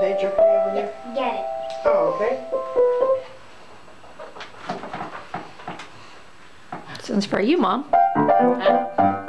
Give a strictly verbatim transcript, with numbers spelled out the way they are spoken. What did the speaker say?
pager for you over there? Get it. Oh, okay. This one's for you, Mom. Huh?